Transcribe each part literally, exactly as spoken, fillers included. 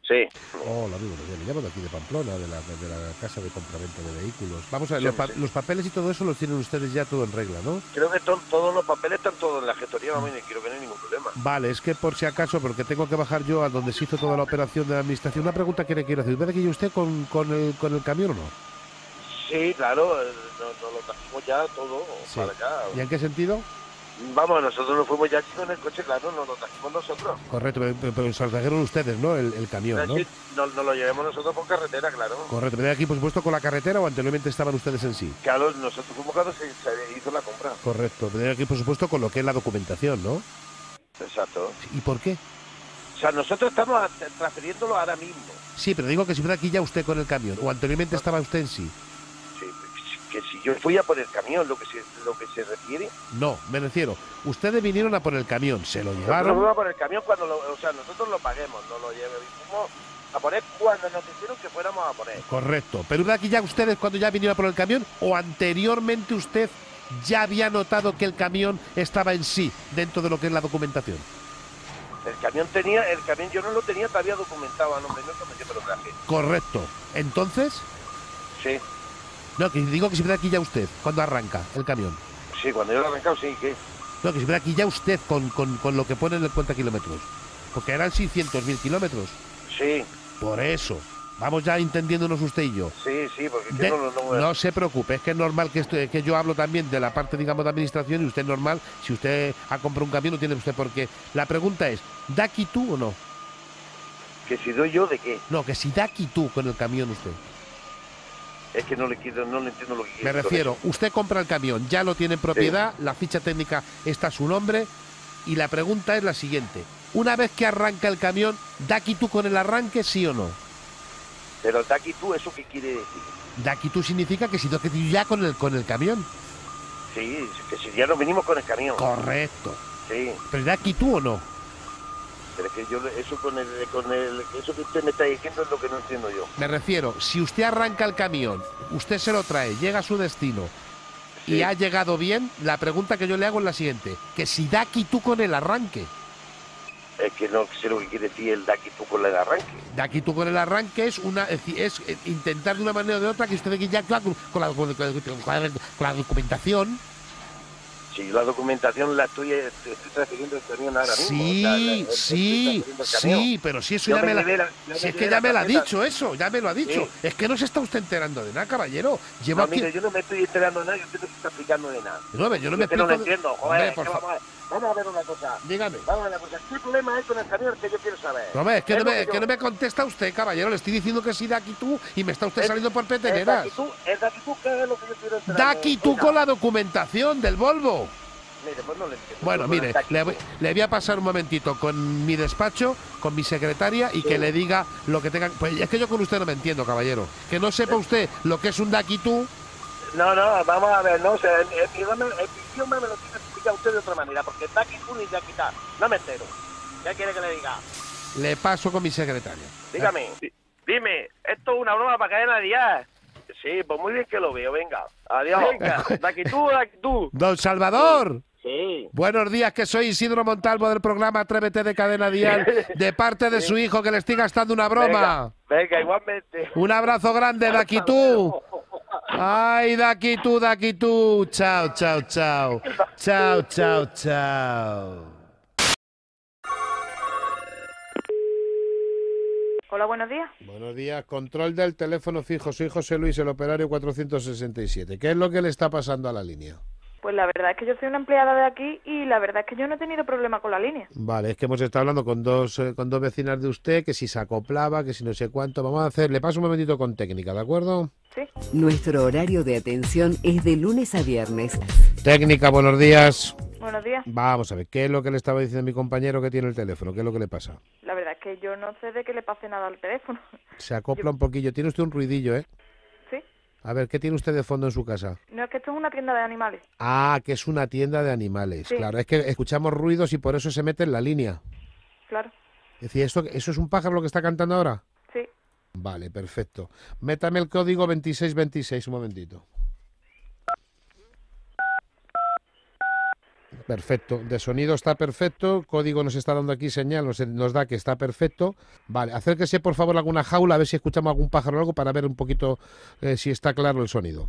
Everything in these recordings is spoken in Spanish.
Sí. Hola, muy buenos días. Le llamo de aquí de Pamplona, de la, de la casa de compraventa de vehículos. Vamos a ver, Sí, los, hombre, pa- sí. los papeles y todo eso los tienen ustedes ya todo en regla, ¿no? Creo que to- todos los papeles están todos en la gestoría, vamos, y creo que no hay ningún problema. Vale, es que por si acaso, porque tengo que bajar yo a donde se hizo toda la operación de la administración, una pregunta que le quiero hacer. ¿Viene aquí usted con, con, el, con el camión o no? Sí, claro, eh, nos, nos lo trajimos ya todo Sí. para acá. ¿Y en qué sentido? Vamos, nosotros nos fuimos ya chicos en el coche, claro, nos lo trajimos nosotros. Correcto, pero, pero- pero se lo trajeron ustedes, ¿no? El, el camión, Es ¿no? decir, nos, nos lo llevamos nosotros por carretera, claro. Correcto. ¿Viene aquí, por supuesto, con la carretera o anteriormente estaban ustedes en sí? Claro, nosotros fuimos cuando se, se hizo la compra. Correcto. Viene aquí, por supuesto, con lo que es la documentación, ¿no? Exacto. ¿Y por qué? O sea, nosotros estamos a- transfiriéndolo ahora mismo. Sí, pero digo que si viene aquí ya usted con el camión, o anteriormente estaba usted en sí. Sí, que si yo fui a por el camión, lo que se, lo que se refiere. No, me refiero, ustedes vinieron a por el camión, se lo Nosotros llevaron. fuimos a por el camión cuando lo, o sea, nosotros lo paguemos, no lo llevemos. Fuimos a poner cuando nos dijeron que fuéramos a poner. Correcto. Pero viene aquí ya ustedes cuando ya vinieron a por el camión, o anteriormente usted ya había notado que el camión estaba en sí, dentro de lo que es la documentación. El camión tenía, el camión yo no lo tenía todavía documentado a nombre nuestro, yo me lo traje. Correcto. Entonces, Sí, no, que digo que si viene aquí ya usted, cuando arranca el camión. sí, cuando yo lo he arrancado, sí, que. No, que si viene aquí ya usted con, con, con lo que pone en el cuenta kilómetros. Porque eran seiscientos mil kilómetros. Sí, Por eso. Vamos ya entendiéndonos usted y yo. sí, sí, porque es que De- no, no, no, no se preocupe, es que es normal que, esto- que yo hablo también de la parte, digamos, de administración y usted es normal, si usted ha comprado un camión no tiene usted por qué. La pregunta es, ¿da aquí tú o no? que si doy yo de qué. No, que si da aquí tú con el camión usted. Es que no le quiero, no le entiendo lo que quiere Me decir con refiero, eso. usted compra el camión, ya lo tiene en propiedad, la ficha técnica está a su nombre y la pregunta es la siguiente. Una vez que arranca el camión, ¿da aquí tú con el arranque, sí o no? Pero el de aquí tú, ¿eso qué quiere decir? Da aquí tú significa que si da aquí tú ya con el, con el camión. Sí, que si ya nos vinimos con el camión. Correcto. Sí, ¿Pero da aquí tú o no? pero es que yo eso con el, con el, eso que usted me está diciendo es lo que no entiendo yo. Me refiero, si usted arranca el camión, usted se lo trae, llega a su destino Sí. y ha llegado bien, la pregunta que yo le hago es la siguiente, que si da aquí tú con el arranque, Es que no sé lo que quiere decir el de aquí tú con el arranque. da aquí tú con el arranque es una es, decir, es, eh, intentar de una manera o de otra que usted aquí ya claro, con, la, con, la, con la documentación. Si la documentación la estoy, estoy transfiriendo el camión ahora mismo. Sí, o sea, la- el- sí, estoy transfiriendo el camión. sí, pero si eso Yo ya me me la... llevé la- yo Si me es que llevé ya la me lo ha tarjeta. dicho eso, ya me lo ha dicho. Sí. Es que no se está usted enterando de nada, caballero. Llevo No, aquí... mire, yo no me estoy enterando de nada, yo usted no se está explicando de nada. No, ve, yo no me Es que no lo explico de- entiendo, Hombre, joder, por es que fa- vamos, a, vamos a ver una cosa. Dígame. Vamos a ver una cosa. ¿Qué problema hay con el camión que yo quiero saber? No, hombre, es que, no lo me, es yo- que no me contesta usted, caballero. Le estoy diciendo que sí da aquí tú y me está usted Es- saliendo por Es de peteneras. aquí tú, es de aquí tú, ¿qué es lo que yo quiero enterarme? Da aquí tú Oiga, con la documentación del Volvo. Mire, pues no le entiendo. Bueno, Yo con mire, el de aquí le tú. voy, le voy a pasar un momentito con mi despacho, con mi secretaria y Sí. que le diga lo que tenga. Pues es que yo con usted no me entiendo, caballero. Que no sepa usted lo que es un da aquí tú. No, no, vamos a ver, no, o sea, el, el idioma, el idioma me lo tiene que explicar usted de otra manera, porque de aquí tú ni de aquí está. No me entero. ¿Qué quiere que le diga? Le paso con mi secretaria. Dígame. Dime, ¿esto es una broma para cadena diez? Sí, pues muy bien que lo veo, venga. Adiós. Venga, de aquí tú, de aquí tú. Don Salvador. Sí. Buenos días, que soy Isidro Montalvo del programa Atrévete de Cadena Dial, de parte de su hijo que le estoy gastando una broma. Venga, venga, igualmente. Un abrazo grande, de aquí tú. Ay, de aquí tú, de aquí tú. Chao, chao, chao. Chao, chao, chao. Hola, buenos días. Buenos días, control del teléfono fijo. Soy José Luis, el operario cuatrocientos sesenta y siete. ¿Qué es lo que le está pasando a la línea? Pues la verdad es que yo soy una empleada de aquí y la verdad es que yo no he tenido problema con la línea. Vale, es que hemos estado hablando con dos, eh, con dos vecinas de usted, que si se acoplaba, que si no sé cuánto. Vamos a hacer, le paso un momentito con técnica, ¿de acuerdo? Sí. Nuestro horario de atención es de lunes a viernes. Técnica, buenos días. Buenos días. Vamos a ver, ¿qué es lo que le estaba diciendo mi compañero que tiene el teléfono? ¿Qué es lo que le pasa? La verdad es que yo no sé de que le pase nada al teléfono. Se acopla Yo- un poquillo. Tiene usted un ruidillo, ¿eh? Sí. A ver, ¿qué tiene usted de fondo en su casa? No, es que esto es una tienda de animales. Ah, que es una tienda de animales. Sí. Claro, es que escuchamos ruidos y por eso se mete en la línea. Claro. Es decir, ¿esto, ¿eso es un pájaro lo que está cantando ahora? Sí. Vale, perfecto. Métame el código veintiséis veintiséis, un momentito. Perfecto, de sonido está perfecto, código nos está dando aquí señal, nos, nos da que está perfecto. Vale, acérquese por favor a alguna jaula a ver si escuchamos algún pájaro o algo para ver un poquito eh, si está claro el sonido.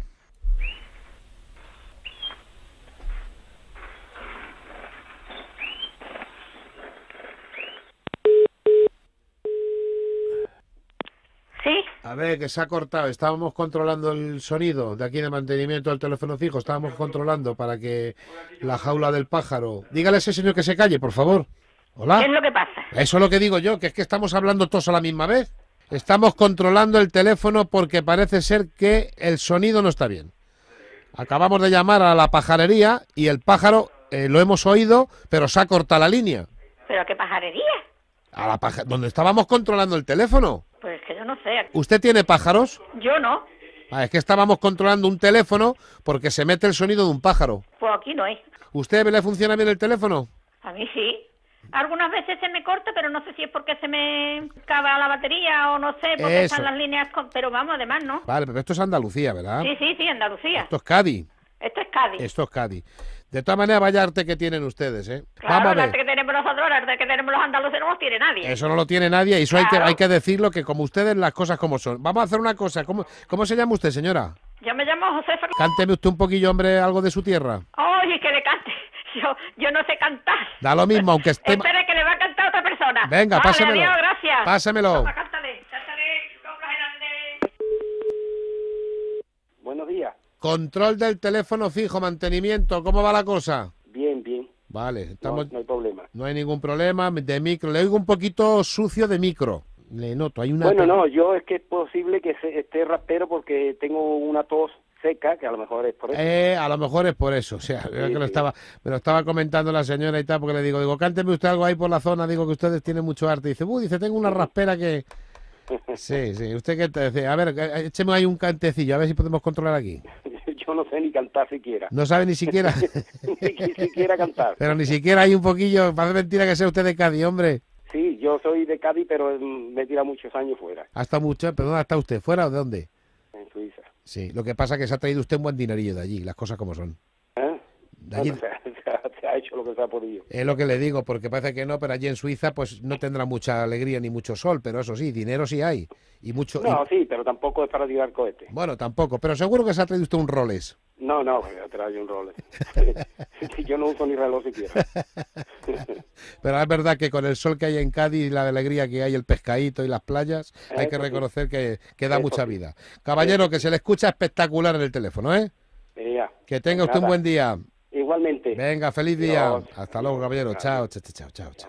Sí, A ver, que se ha cortado. Estábamos controlando el sonido de aquí de mantenimiento del teléfono fijo. Estábamos controlando para que la jaula del pájaro... Dígale a ese señor que se calle, por favor. Hola. ¿qué es lo que pasa? Eso es lo que digo yo, que es que estamos hablando todos a la misma vez. Estamos controlando el teléfono porque parece ser que el sonido no está bien. Acabamos de llamar a la pajarería y el pájaro eh, lo hemos oído, pero se ha cortado la línea. ¿Pero qué pajarería? A la paja... donde estábamos controlando el teléfono. Pues que yo no sé. ¿Usted tiene pájaros? Yo no. Ah, es que estábamos controlando un teléfono porque se mete el sonido de un pájaro. Pues aquí no hay. ¿Usted le funciona bien el teléfono? A mí sí. Algunas veces se me corta, pero no sé si es porque se me acaba la batería o no sé, porque Eso. están las líneas... Con... Pero vamos, además, ¿no? Vale, pero esto es Andalucía, ¿verdad? Sí, sí, sí, Andalucía. Esto es Cádiz. Esto es Cádiz. Esto es Cádiz. De todas maneras, vaya arte que tienen ustedes, ¿eh? Claro, Vamos a el ver. arte que tenemos nosotros, el arte que tenemos los andaluces no los tiene nadie. Eso no lo tiene nadie y eso hay, que, Claro. hay que decirlo, que como ustedes las cosas como son. Vamos a hacer una cosa. ¿Cómo, cómo se llama usted, señora? Yo me llamo Josefa... Cánteme usted un poquillo, hombre, algo de su tierra. Oye, que le cante. Yo, yo no sé cantar. Da lo mismo, aunque esté... Espere, que le va a cantar otra persona. Venga, vale, pásemelo. Adiós, gracias. Pásemelo. Toma, cántale, cántale, cobra grande. Buenos días. Control del teléfono fijo, mantenimiento, ¿cómo va la cosa? Bien, bien. Vale, No, estamos... no hay problema. No hay ningún problema de micro. Le oigo un poquito sucio de micro. Le noto, hay una... Bueno, no, yo es que es posible que se, esté raspero porque tengo una tos seca, que a lo mejor es por eso. Eh, a lo mejor es por eso, o sea, era Sí, que lo sí. estaba, me lo estaba comentando la señora y tal, porque le digo, digo, cánteme usted algo ahí por la zona, digo que ustedes tienen mucho arte. Dice, uh, dice, tengo una raspera que... Sí, sí, usted qué te dice, a ver, eh, écheme ahí un cantecillo, a ver si podemos controlar aquí. Yo no sé ni cantar siquiera. No sabe ni siquiera, Ni siquiera cantar. pero ni siquiera hay un poquillo, parece mentira que sea usted de Cádiz, hombre. Sí, yo soy de Cádiz, pero mm, me he tirado muchos años fuera, Hasta mucho, pero ¿dónde está usted? ¿Fuera o de dónde? en Suiza. Sí, lo que pasa es que se ha traído usted un buen dinerillo de allí, las cosas como son. ¿Eh? De allí, Bueno, se, ha, se ha- se ha hecho lo que se ha podido. es lo que le digo, porque parece que no, pero allí en Suiza pues no tendrá mucha alegría ni mucho sol, pero eso sí, dinero sí hay. Y mucho... y- No, sí, pero tampoco es para tirar cohetes. Bueno, tampoco, pero seguro que se ha traído usted un Rolex. No, no, voy a traer un Rolex. Yo no uso ni reloj siquiera. Pero es verdad que con el sol que hay en Cádiz y la alegría que hay, el pescadito y las playas, hay que Eso sí. reconocer que, que da Eso mucha sí. vida. Caballero, que se le escucha espectacular en el teléfono, ¿eh? Mira, Que tenga usted un nada. buen día. Igualmente. Venga, feliz día. Dios. Hasta luego, caballero. Adiós. Chao, chao, chao, chao, chao.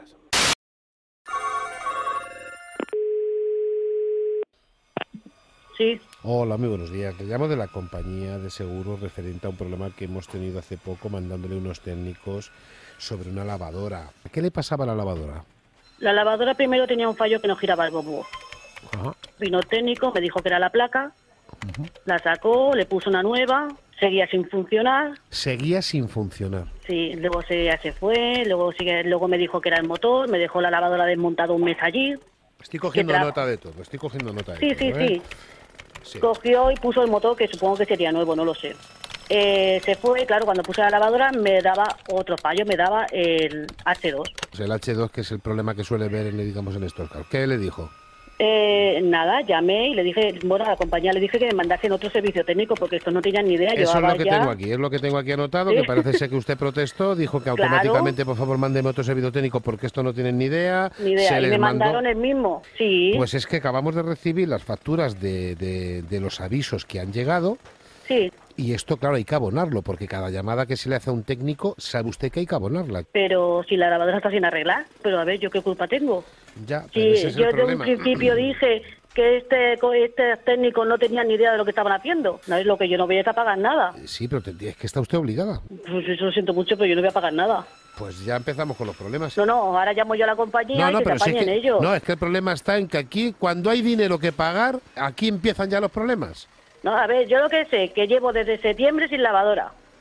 Sí, Hola, muy buenos días. Le llamo de la compañía de seguros referente a un problema que hemos tenido hace poco mandándole unos técnicos sobre una lavadora. ¿Qué le pasaba a la lavadora? La lavadora primero tenía un fallo que no giraba el bombo. Ajá. Vino el técnico, me dijo que era la placa, la sacó, le puso una nueva, seguía sin funcionar. Seguía sin funcionar. Sí, luego se, ya se fue, luego sigue, luego me dijo que era el motor, me dejó la lavadora desmontada un mes allí. Estoy cogiendo ¿Qué tra- nota de todo, estoy cogiendo nota de Sí, todo. sí, ¿eh? sí. Sí. Cogió y puso el motor, que supongo que sería nuevo, no lo sé. Eh, se fue, claro, cuando puse la lavadora me daba otro fallo, me daba el hache dos. Pues el hache dos, que es el problema que suele ver, en, digamos, en estos casos. ¿Qué le dijo? Eh, nada, llamé y le dije, bueno, a la compañía le dije que me mandasen otro servicio técnico porque esto no tenían ni idea. Eso es llevaba lo que ya- tengo aquí, es lo que tengo aquí anotado, Sí. que parece ser que usted protestó, dijo que Claro. automáticamente, por favor, mándeme otro servicio técnico porque esto no tienen ni idea. Ni idea, Se y les me mandó- mandaron el mismo, sí, Pues es que acabamos de recibir las facturas de, de- de los avisos que han llegado sí, y esto, claro, hay que abonarlo porque cada llamada que se le hace a un técnico, sabe usted que hay que abonarla. pero si la lavadora está sin arreglar, pero a ver, ¿yo qué culpa tengo? Ya, pero Sí, ese es el yo de un problema. principio dije que este, co- este técnico no tenían ni idea de lo que estaban haciendo, no es lo que yo no voy a ir a pagar nada. Sí, pero te- es que está usted obligada. Pues eso lo siento mucho, pero yo no voy a pagar nada. Pues ya empezamos con los problemas. No, no, ahora llamo yo a la compañía y que se si es apañen que- ellos. no, es que el problema está en que aquí, cuando hay dinero que pagar, aquí empiezan ya los problemas. No, a ver, yo lo que sé, que llevo desde septiembre sin lavadora.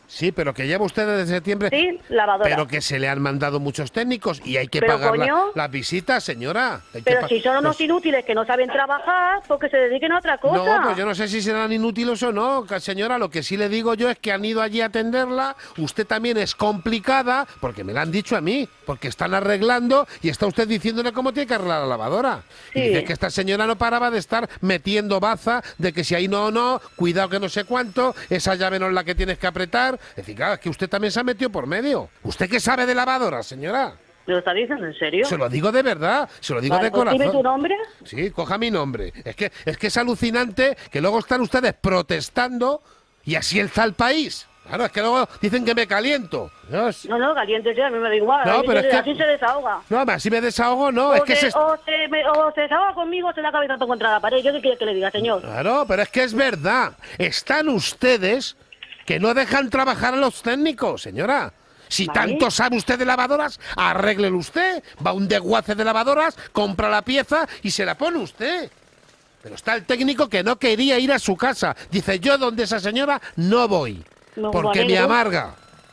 Sí, pero que lleva usted desde septiembre. Sí, lavadora. Pero que se le han mandado muchos técnicos y hay que Pero, pagar la- coño. las visitas, señora. Hay que Pero pa- si son unos Pues- inútiles que no saben trabajar, pues que se dediquen a otra cosa. No, pues yo no sé si serán inútiles o no, ca- señora. Lo que sí le digo yo es que han ido allí a atenderla. Usted también es complicada, porque me lo han dicho a mí, porque están arreglando y está usted diciéndole cómo tiene que arreglar la lavadora. Y Sí. dice que esta señora no paraba de estar metiendo baza, de que si ahí no o no, cuidado que no sé cuánto, esa llave no es la que tienes que apretar. Es decir, claro, es que usted también se ha metido por medio. ¿Usted qué sabe de lavadoras, señora? ¿Me lo está diciendo en serio? Se lo digo de verdad, se lo digo Vale, de pues corazón. dime tu nombre. Sí, coja mi nombre. Es que, es que es alucinante que luego están ustedes protestando y así está el país. Claro, es que luego dicen que me caliento. Dios. No, no, caliente, sí, a mí me da igual. No, a mí pero se- es que- así se desahoga. No, así me desahogo, no. o, Es que se, se... o, se, me- o se desahoga conmigo o se da cabezazo contra la pared. ¿Yo qué quiere que le diga, señor? Claro, pero es que es verdad. Están ustedes que no dejan trabajar a los técnicos, señora. Si Vale. tanto sabe usted de lavadoras, arréglelo usted. Va a un desguace de lavadoras, compra la pieza y se la pone usted. Pero está el técnico que no quería ir a su casa. Dice, yo donde esa señora no voy. No, Porque vale, me ¿no? amarga.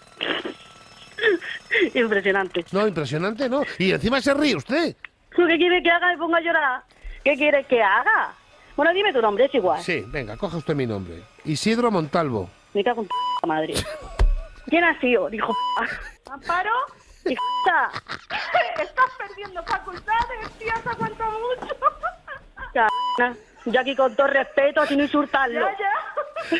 Impresionante. No, impresionante, ¿no? Y encima se ríe usted. ¿Tú qué quieres que haga y ponga a llorar? ¿Qué quieres que haga? Bueno, dime tu nombre, es igual. Sí, venga, coja usted mi nombre. Isidro Montalvo. Me cago en p madre. ¿Quién ha sido? Dijo p. ¿Amparo? Hijo p. Estás perdiendo facultades, tía, se aguanta mucho. Ca- Yo aquí con todo respeto, sin insultarlo. Ya, ya.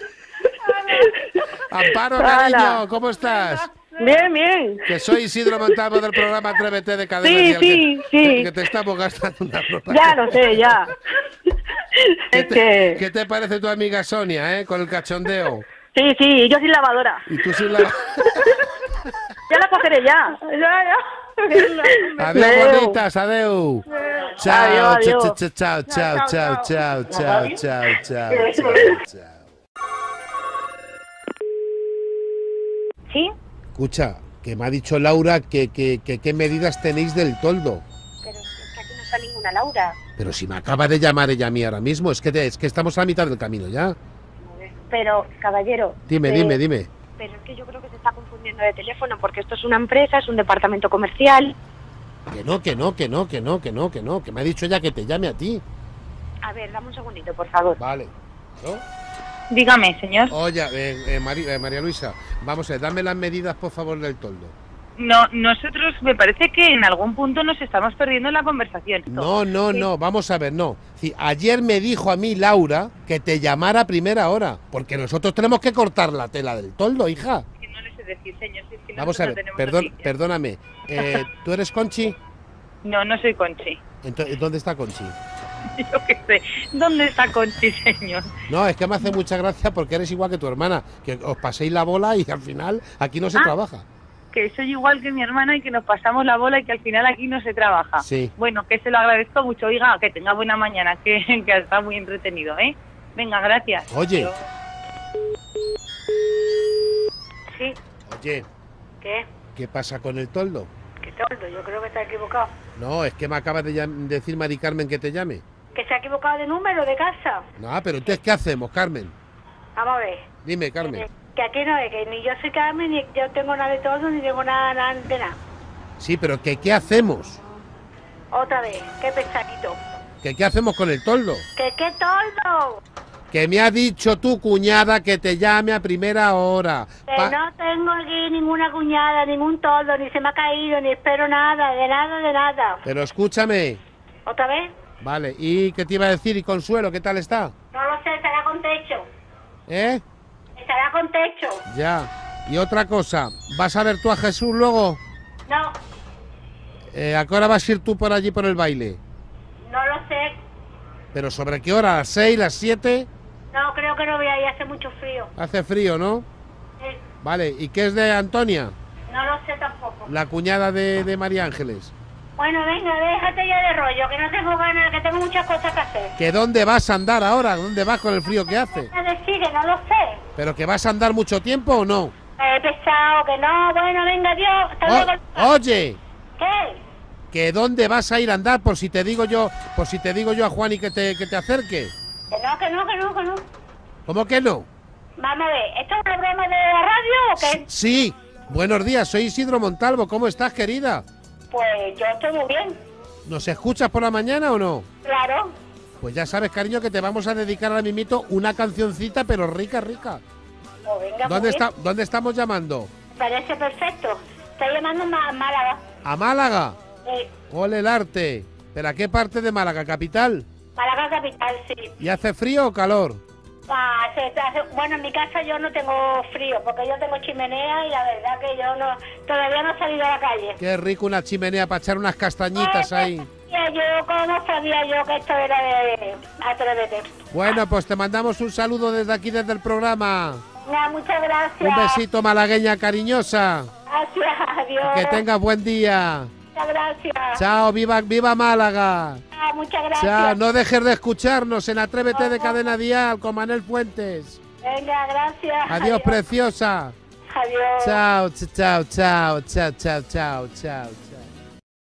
Amparo, Hola. cariño, ¿cómo estás? Bien, bien. Que soy Isidro Montalvo del programa Atrévete de Cadena Sí, Dial, sí, que, sí. que te estamos gastando una broma. Ya lo sé, ya. ¿Qué Es te, que... qué te parece tu amiga Sonia, eh? Con el cachondeo. Sí, sí, yo sin lavadora. Y tú sin la... Ya la cogeré ya. Ya, ya. Adiós, Adeu. bonitas, adeu. Chao, Adiós, chao, adiós. chao, chao, chao, chao, chao, chao, chao, chao, chao, chao. ¿Sí? Escucha, que me ha dicho Laura que que que qué medidas tenéis del toldo. Pero es que aquí no está ninguna Laura. Pero si me acaba de llamar ella a mí ahora mismo, es que, te- es que estamos a la mitad del camino ya. Pero, caballero... Dime, eh, dime, dime. Pero es que yo creo que se está confundiendo de teléfono porque esto es una empresa, es un departamento comercial. Que no, que no, que no, que no, que no, que no, que me ha dicho ella que te llame a ti. A ver, dame un segundito, por favor. Vale. ¿No? Dígame, señor. Oye, eh, eh, Mari- eh, María Luisa, vamos a ver, dame las medidas, por favor, del toldo. No, nosotros me parece que en algún punto nos estamos perdiendo en la conversación. No, no, no, vamos a ver, no. Sí, ayer me dijo a mí Laura que te llamara a primera hora, porque nosotros tenemos que cortar la tela del toldo, hija. Que no le sé decir, señor. Si es que Vamos a nosotros no ver, tenemos perdón, noticias. perdóname. Eh, ¿Tú eres Conchi? No, no soy Conchi. Entonces, ¿dónde está Conchi? Yo qué sé. ¿Dónde está Conchi, señor? No, es que me hace mucha gracia porque eres igual que tu hermana, que os paséis la bola y al final aquí no se Ah. trabaja. Que soy igual que mi hermana y que nos pasamos la bola y que al final aquí no se trabaja. Sí. Bueno, que se lo agradezco mucho. Oiga, que tenga buena mañana, que, que está muy entretenido, ¿eh? Venga, gracias. Oye, Sí, oye, ¿qué? ¿qué pasa con el toldo? ¿Qué toldo? Yo creo que está equivocado. No, es que me acaba de llam- decir Mari Carmen que te llame. ¿Que se ha equivocado de número de casa? No, pero entonces, ¿qué hacemos, Carmen? Vamos a ver. Dime, Carmen. Que aquí no es, que ni yo soy Carmen, ni yo tengo nada de todo, ni tengo nada, nada de nada. Sí, pero que, ¿qué hacemos? Otra vez, qué pesadito. ¿Que, ¿Qué hacemos con el toldo? ¿Que qué toldo? Que me ha dicho tu cuñada que te llame a primera hora. Que Pa- no tengo aquí ninguna cuñada, ningún toldo, ni se me ha caído, ni espero nada, de nada, de nada. Pero escúchame. ¿Otra vez? Vale, ¿y qué te iba a decir? ¿Y Consuelo, qué tal está? No lo sé, estará con techo. ¿Eh? Estará con techo. Ya. Y otra cosa, ¿vas a ver tú a Jesús luego? No, Eh, ¿A qué hora vas a ir tú por allí por el baile? no lo sé. ¿Pero sobre qué hora? ¿A las seis, las siete? No, creo que no voy a ir, hace mucho frío. Hace frío, ¿no? Sí, Vale, ¿y qué es de Antonia? no lo sé tampoco. La cuñada de, de María Ángeles. Bueno, venga, déjate ya de rollo, que no tengo ganas, que tengo muchas cosas que hacer. ¿Que dónde vas a andar ahora? ¿Dónde vas con el frío que hace? Me decide, no lo sé. ¿Pero que vas a andar mucho tiempo o no? He pesado, que no, bueno, venga, adiós. Hasta luego. O- oye, ¿Qué? ¿que dónde vas a ir a andar por si te digo yo, por si te digo yo a Juan y que te, que te acerque? Que no, que no, que no, que no. ¿Cómo que no? Vamos a ver, ¿esto es una broma de la radio o qué? Sí, buenos días, soy Isidro Montalvo, ¿cómo estás, querida? Pues yo estoy muy bien, ¿Nos escuchas por la mañana o no? claro. Pues ya sabes, cariño, que te vamos a dedicar ahora mismito una cancioncita, pero rica, rica. Pues venga, ¿Dónde, muy está, bien. ¿Dónde estamos llamando? Parece perfecto. Estoy llamando a Málaga. ¿A Málaga? Eh, Ole el arte. ¿Pero a qué parte de Málaga, capital? Málaga capital, sí. ¿Y hace frío o calor? Ah, se- hace- bueno, en mi casa yo no tengo frío, porque yo tengo chimenea y la verdad que yo no todavía no he salido a la calle. Qué rico una chimenea para echar unas castañitas Eh, ahí. sabía yo, ¿cómo sabía yo que esto era de Atrévete? Bueno, pues te mandamos un saludo desde aquí, desde el programa. Nada, muchas gracias. Un besito malagueña cariñosa. Gracias, adiós. Que tengas buen día. Muchas gracias. Chao, viva, viva Málaga. Ah, muchas gracias. Chao, no dejes de escucharnos en Atrévete de Cadena Dial con Manel Fuentes. Venga, gracias. Adiós, preciosa. Adiós. Chao, ch- chao, chao, chao, chao, chao, chao.